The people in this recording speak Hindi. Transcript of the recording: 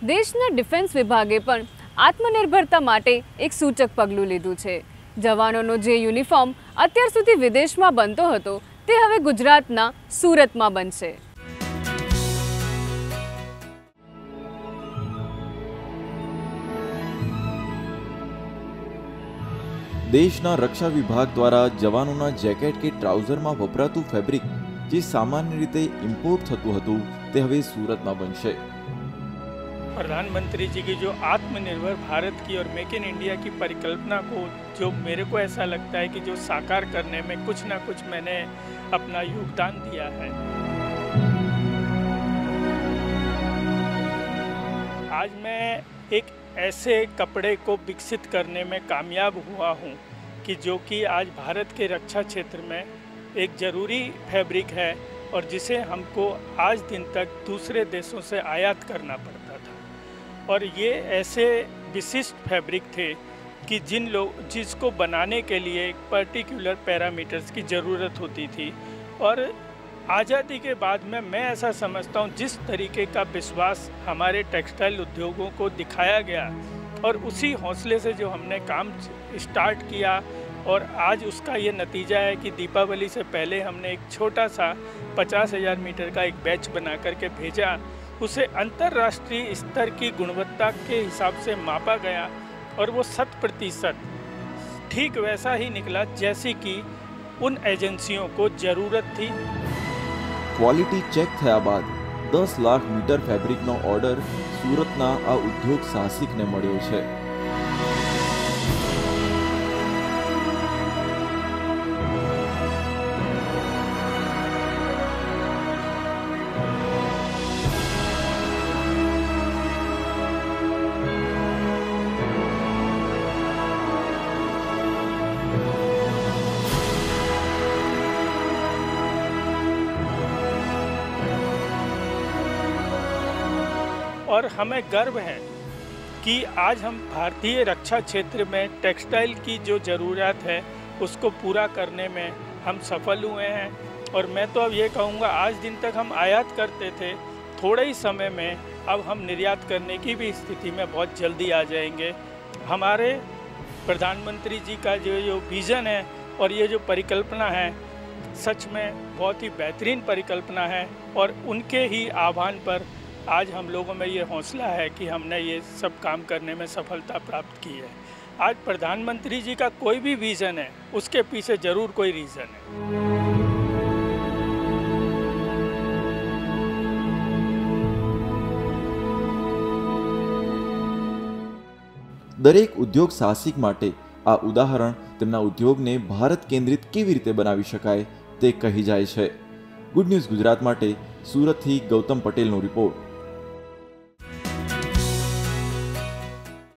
દેશના ડિફેન્સ વિભાગે પણ આત્મનિર્ભરતા માટે એક સૂચક પગલું લીધું છે। જવાનોનો જે યુનિફોર્મ અત્યાર સુધી વિદેશમાં બનતો હતો તે હવે ગુજરાતના સુરતમાં બનશે। દેશના રક્ષા વિભાગ દ્વારા જવાનોના જેકેટ કે ટ્રાઉઝરમાં વપરાતું ફેબ્રિક જે સામાન્ય રીતે ઇમ્પોર્ટ થતું હતું તે હવે સુરતમાં બનશે। प्रधानमंत्री जी की जो आत्मनिर्भर भारत की और मेक इन इंडिया की परिकल्पना को जो मेरे को ऐसा लगता है कि जो साकार करने में कुछ ना कुछ मैंने अपना योगदान दिया है। आज मैं एक ऐसे कपड़े को विकसित करने में कामयाब हुआ हूँ कि जो कि आज भारत के रक्षा क्षेत्र में एक ज़रूरी फैब्रिक है और जिसे हमको आज दिन तक दूसरे देशों से आयात करना पड़ता था। और ये ऐसे विशिष्ट फैब्रिक थे कि जिसको बनाने के लिए एक पर्टिकुलर पैरामीटर्स की ज़रूरत होती थी। और आज़ादी के बाद में मैं ऐसा समझता हूँ जिस तरीके का विश्वास हमारे टेक्सटाइल उद्योगों को दिखाया गया और उसी हौसले से जो हमने काम स्टार्ट किया और आज उसका ये नतीजा है कि दीपावली से पहले हमने एक छोटा सा 50,000 मीटर का एक बैच बना करके भेजा। उसे अंतर्राष्ट्रीय स्तर की गुणवत्ता के हिसाब से मापा गया और वो 100% ठीक वैसा ही निकला जैसी कि उन एजेंसियों को ज़रूरत थी। क्वॉलिटी चेक થયા બાદ 10 લાખ મીટર ફેબ્રિકનો ઓર્ડર સુરતના આ ઉદ્યોગ સાહસિકને મળ્યો છે। और हमें गर्व है कि आज हम भारतीय रक्षा क्षेत्र में टेक्सटाइल की जो ज़रूरत है उसको पूरा करने में हम सफल हुए हैं। और मैं तो अब ये कहूँगा आज दिन तक हम आयात करते थे, थोड़े ही समय में अब हम निर्यात करने की भी स्थिति में बहुत जल्दी आ जाएंगे। हमारे प्रधानमंत्री जी का जो विज़न है और ये जो परिकल्पना है सच में बहुत ही बेहतरीन परिकल्पना है और उनके ही आह्वान पर आज हम लोगों में ये हौसला है कि हमने ये सब काम करने में सफलता प्राप्त की है। आज प्रधानमंत्री जी का कोई भी विज़न है उसके पीछे ज़रूर कोई रीज़न है। દરેક ઉદ્યોગ સાહસિક માટે આ ઉદાહરણ તેમના ઉદ્યોગને ભારત કેન્દ્રિત કેવી રીતે બનાવી શકાય તે કહી જાય છે। ગુડ ન્યૂઝ ગુજરાત માટે સુરતથી ગૌતમ પટેલનો રિપોર્ટ।